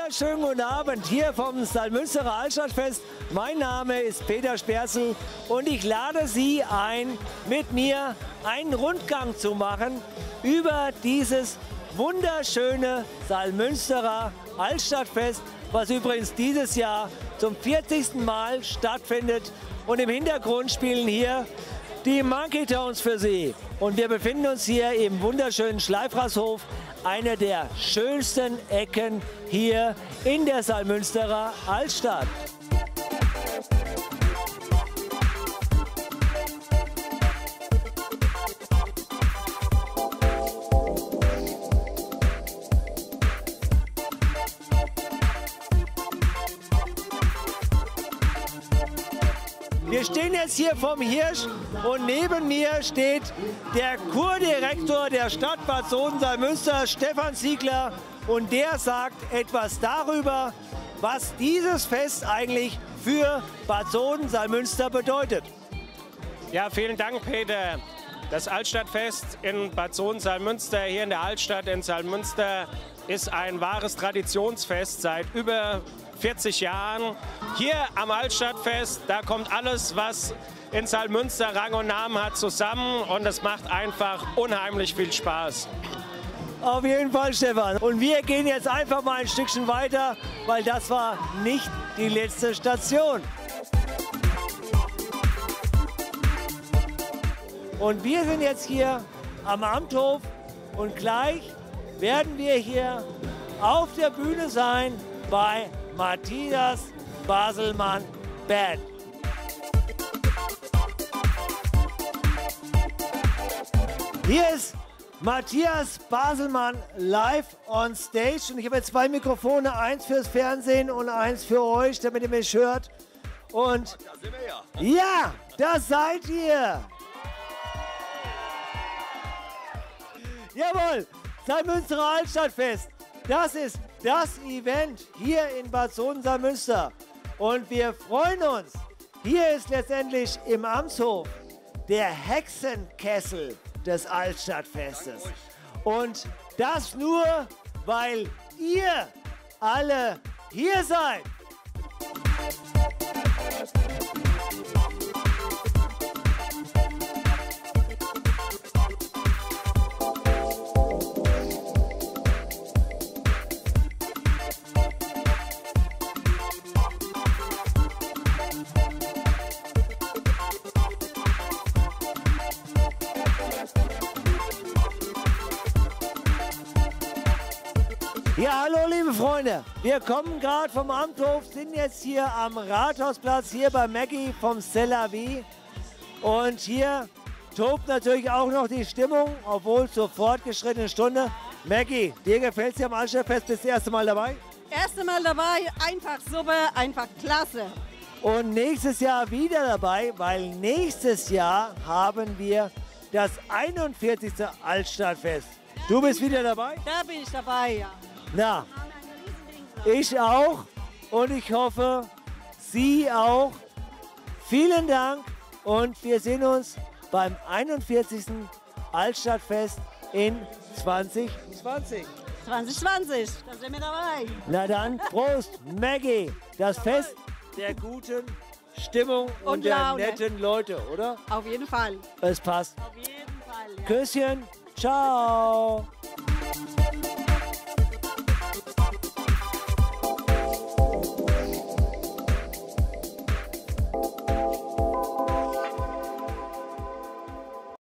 wunderschönen guten Abend hier vom Salmünsterer Altstadtfest. Mein Name ist Peter Sperzel und ich lade Sie ein, mit mir einen Rundgang zu machen über dieses wunderschöne Salmünsterer Altstadtfest, was übrigens dieses Jahr zum 40. Mal stattfindet. Und im Hintergrund spielen hier die Monkey Tones für Sie. Und wir befinden uns hier im wunderschönen Schleifrathshof, einer der schönsten Ecken hier in der Salmünsterer Altstadt. Wir stehen jetzt hier vom Hirsch und neben mir steht der Kurdirektor der Stadt Bad Sohn-Salmünster, Stefan Ziegler, und der sagt etwas darüber, was dieses Fest eigentlich für Bad Sohn-Salmünster bedeutet. Ja, vielen Dank, Peter. Das Altstadtfest in Bad Sohn-Salmünster, hier in der Altstadt in Salmünster, ist ein wahres Traditionsfest seit über 40 Jahren. Hier am Altstadtfest, da kommt alles, was in Salmünster Rang und Namen hat, zusammen und es macht einfach unheimlich viel Spaß. Auf jeden Fall, Stefan. Und wir gehen jetzt einfach mal ein Stückchen weiter, weil das war nicht die letzte Station. Und wir sind jetzt hier am Amthof und gleich werden wir hier auf der Bühne sein bei Matthias Baselmann Band. Hier ist Matthias Baselmann live on stage und ich habe jetzt zwei Mikrofone, eins fürs Fernsehen und eins für euch, damit ihr mich hört. Und da sind wir ja. Ja, da seid ihr. Jawohl, Salmünsterer Altstadtfest. Das ist das Event hier in Bad Sohn-Salmünster. Und wir freuen uns. Hier ist letztendlich im Amtshof der Hexenkessel des Altstadtfestes. Und das nur, weil ihr alle hier seid. Ja, hallo liebe Freunde, wir kommen gerade vom Amthof, sind jetzt hier am Rathausplatz, hier bei Maggie vom Cellavi. Und hier tobt natürlich auch noch die Stimmung, obwohl zur fortgeschrittenen Stunde. Maggie, dir gefällt es hier am Altstadtfest, bist du das erste Mal dabei? Erste Mal dabei, einfach super, einfach klasse. Und nächstes Jahr wieder dabei, weil nächstes Jahr haben wir das 41. Altstadtfest. Du bist wieder dabei? Da bin ich dabei, ja. Na, ich auch und ich hoffe, Sie auch. Vielen Dank und wir sehen uns beim 41. Altstadtfest in 2020. 2020, da sind wir dabei. Na dann, Prost, Maggie, das Fest der guten Stimmung und der Laune. netten Leute, oder? Auf jeden Fall. Es passt. Auf jeden Fall, ja. Küsschen, ciao.